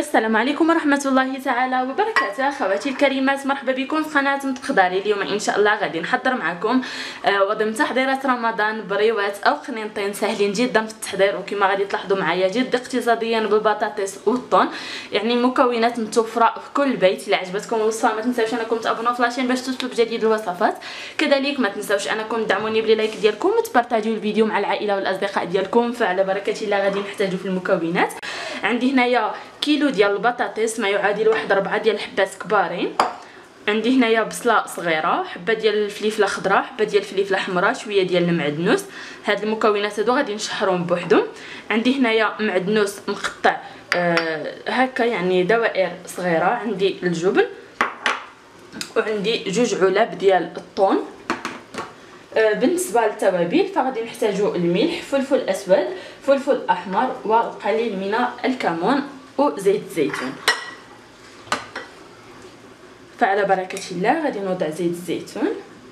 السلام عليكم ورحمة الله تعالى وبركاته. اخواتي الكريمات، مرحبا بكم في قناة متقدري. اليوم ان شاء الله غادي نحضر معكم وضمن تحضيرات رمضان بريوات او قنينطين ساهلين جدا في التحضير، وكما غادي تلاحظوا معايا جد اقتصاديا بالبطاطس والطون، يعني مكونات متوفره في كل بيت. الا عجبتكم الوصفه ما تنساوش انكم تابونوا في لاشين باش توصلوا بجديد الوصفات. كذلك ما تنساوش انكم تدعموني بلايك ديالكم وتبارطاجيو الفيديو مع العائله والاصدقاء ديالكم. فعلى بركه الله غادي نحتاجوا في المكونات. عندي هنايا كيلو ديال البطاطس ما يعادل واحد 4 ديال الحبات كبارين. عندي هنايا بصله صغيره، حبه ديال الفلفله خضراء، حبه ديال الفلفله حمراء، شويه ديال المعدنوس. هاد المكونات هادو غادي نشحرهم بوحدهم. عندي هنايا معدنوس مقطع هكا يعني دوائر صغيره. عندي الجبن، وعندي 2 علب ديال الطون. بالنسبه للتوابل فغادي نحتاجو الملح، فلفل اسود، فلفل احمر، والقليل من الكمون وزيت الزيتون. فعلى بركه الله غادي نوضع زيت الزيتون،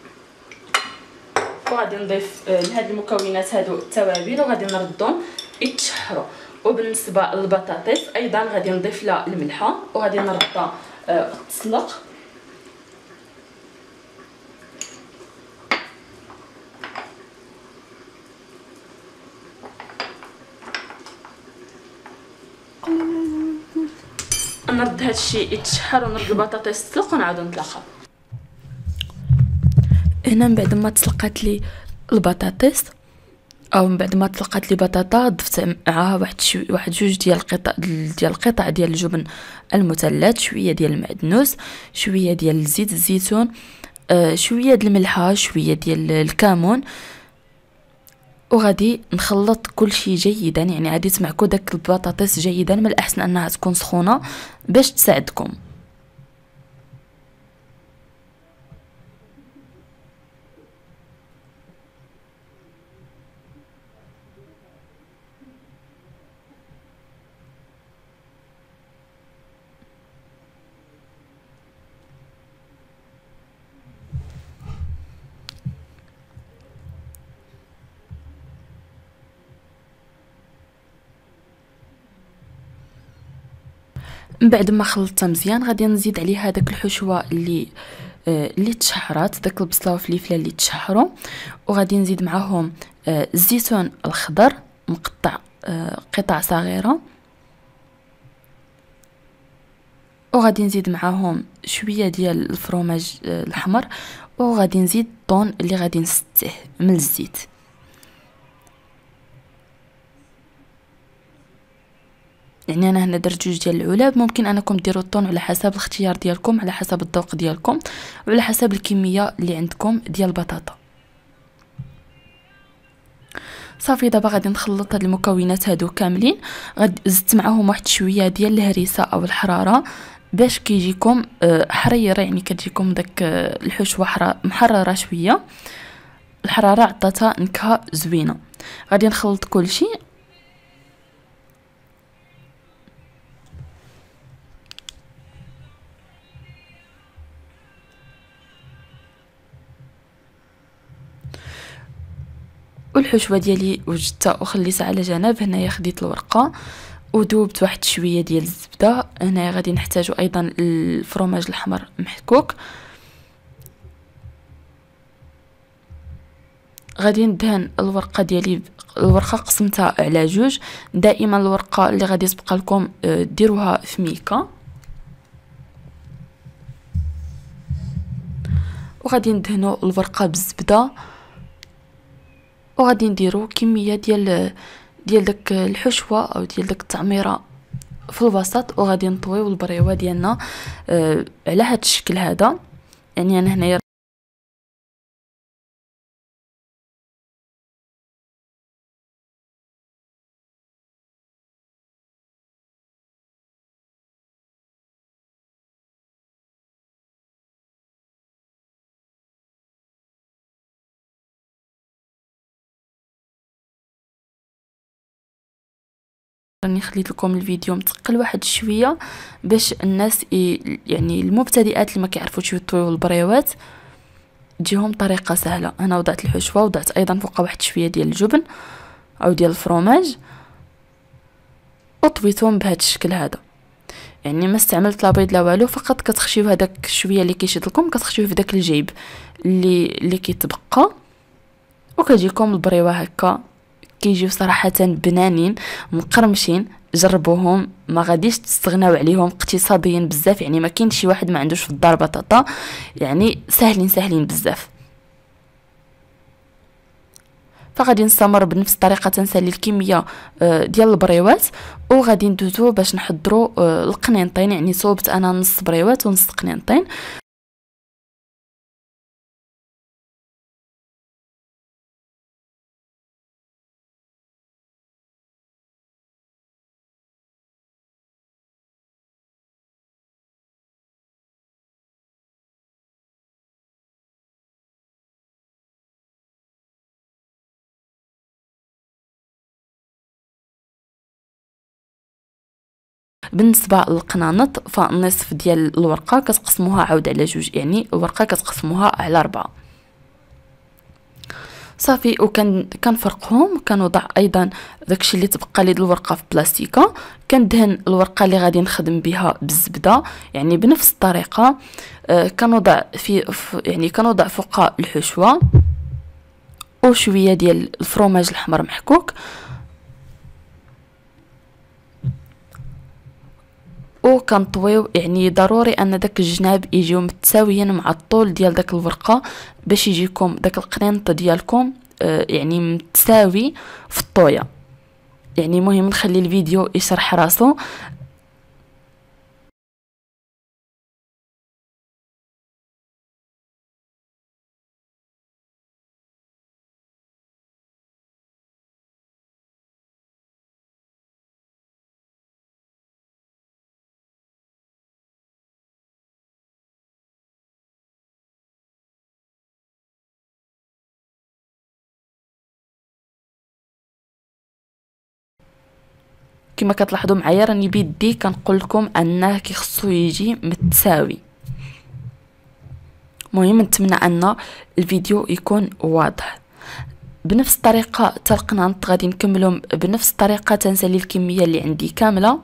وغادي نضيف لهاد المكونات هادو التوابل وغادي نردهم يتشحروا. وبالنسبه للبطاطس ايضا غادي نضيف لها الملحه وغادي نردها تسلق. نرد هادشي يتشحر ونرد البطاطس تسلق ونعاودو نتلاقاو. هنا من بعد ما تسلقات لي البطاطس او من بعد ما تسلقات لي بطاطا، ضفت معاها واحد 2 ديال القطع ديال الجبن المثلث، شويه ديال المعدنوس، شويه ديال زيت الزيتون، شويه ديال الملحه، شويه ديال الكمون. وغادي نخلط كل شيء جيدا، يعني غادي تمعكو داك البطاطس جيدا. من الاحسن انها تكون سخونه باش تساعدكم. من بعد ما خلطتها مزيان غادي نزيد عليها داك الحشوه اللي تشحرات، داك البصله والفلفله اللي تشحروا، وغادي نزيد معاهم الزيتون الخضر مقطع قطع صغيره، وغادي نزيد معاهم شويه ديال الفرماج الحمر، وغادي نزيد الطون اللي غادي نستيه من الزيت. يعني انا هنا درت 2 ديال العلب، ممكن انكم ديروا الطون على حسب الاختيار ديالكم، على حسب الذوق ديالكم، وعلى حسب الكميه اللي عندكم ديال البطاطا. صافي دابا غادي نخلط هاد المكونات هادو كاملين. غادي زدت معاهم واحد شويه ديال الهريسه او الحراره باش كيجيكم حريره، يعني كتجيكم داك الحشوه محرره شويه. الحراره عطاتها نكهه زوينه. غادي نخلط كل شيء. والحشوه ديالي وجدتها وخليتها على جنب. هنايا خديت الورقه ودوبت واحد شويه ديال الزبده. هنايا غادي نحتاجو ايضا الفرماج الحمر محكوك. غادي ندهن الورقه ديالي. الورقه قسمتها على 2. دائما الورقه اللي غادي تبقى لكم ديروها في ميكا. وغادي ندهنوا الورقه بالزبده، وغادي نديرو كميه ديال داك الحشوه او ديال داك التعميره في الوسط، وغادي نطويو البريوه ديالنا على هذا الشكل هذا. يعني انا هنايا راني خليت لكم الفيديو متقل واحد شويه باش الناس يعني المبتدئات اللي ما كيعرفوش يطويو البريوات تجيهم طريقه سهله. انا وضعت الحشوه، وضعت ايضا فوقها واحد شويه ديال الجبن او ديال الفرماج، وطويتهم بهذا الشكل هذا. يعني ما استعملت لا بيض لا والو، فقط كتخشيو هذاك شويه اللي كيشد لكم كتخشيوه في داك الجيب اللي كيتبقى، وكتجيكم البريوه هكا. كيجيو صراحه بنانين مقرمشين، جربوهم ما غاديش تستغناو عليهم، اقتصاديين بزاف. يعني ما كاين شي واحد ما عندوش في الدار بطاطا، يعني ساهلين بزاف. فغادي نستمر بنفس الطريقه تنسالي الكميه ديال البريوات، وغادي ندوزو باش نحضروا القنينطين. يعني صوبت انا نص بريوات ونص قنينطين. بالنسبه للقنانط فالنصف ديال الورقه كتقسموها عاود على جوج، يعني الورقه كتقسموها على 4 صافي. كنفرقهم، كنوضع ايضا داكشي اللي تبقى لي الورقه في بلاستيكه، كندهن الورقه اللي غادي نخدم بها بالزبده. يعني بنفس الطريقه كنوضع يعني كنوضع فوق الحشوه وشويه ديال الفرماج الاحمر محكوك، وكنطويو. يعني ضروري ان داك الجناب يجيو متساويين مع الطول ديال داك الورقه باش يجيكم داك القرينط ديالكم يعني متساوي في الطويه. يعني مهم نخلي الفيديو يشرح راسو. كما كتلاحظوا معايا راني بيدي كنقول لكم انه كيخصو يجي متساوي. مهم نتمنى ان الفيديو يكون واضح. بنفس الطريقه حتى القنانط غادي نكملهم بنفس الطريقه، تنسالي الكميه اللي عندي كامله.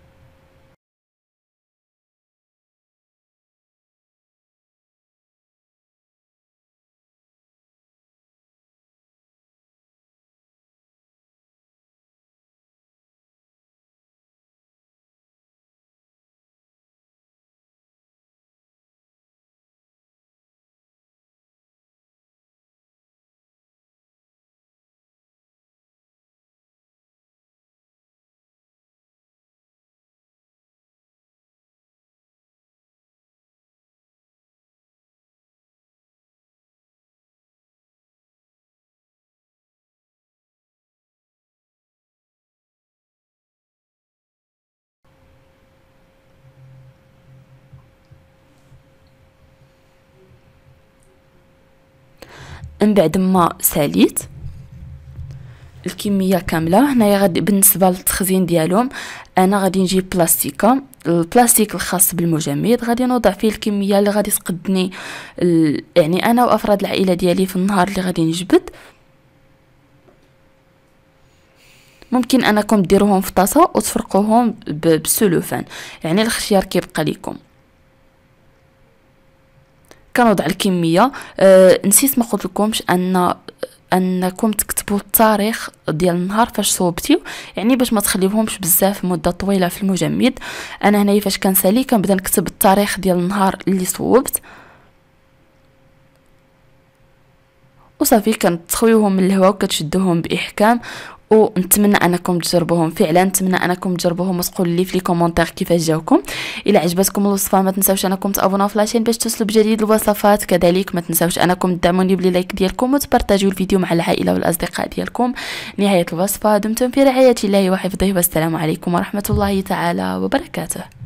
من بعد ما ساليت الكميه كامله، هنايا غادي بالنسبه للتخزين ديالهم انا غادي نجيب بلاستيكه، البلاستيك الخاص بالمجمد، غادي نوضع فيه الكميه اللي غادي تقدني يعني انا وافراد العائله ديالي في النهار اللي غادي نجبد. ممكن انكم ديروهم في طاسه وتفرقوهم بالسلوفان، يعني الخيار كيبقى لكم. كنوضع الكميه. نسيت ما قلت لكمش انكم تكتبوا التاريخ ديال النهار فاش صوبتيو، يعني باش ما تخليوهمش بزاف مده طويله في المجمد. انا هنايا فاش كنسالي كنبدا نكتب التاريخ ديال النهار اللي صوبت، وصافي كنتخويوهم من الهواء وكتشدوهم باحكام. ونتمنى انكم تجربوهم، فعلا نتمنى انكم تجربوهم وتقولوا لي في لي كومونتير كيفاش جاوكم. الى عجبتكم الوصفه ما تنساوش انكم تابوناو في لاشين باش توصلوا بجديد الوصفات. كذلك ما تنساوش انكم تدعموني بلي لايك ديالكم وتبارطاجيو الفيديو مع العائله والاصدقاء ديالكم. نهايه الوصفه، دمتم في رعايه الله وحفظه، والسلام عليكم ورحمه الله تعالى وبركاته.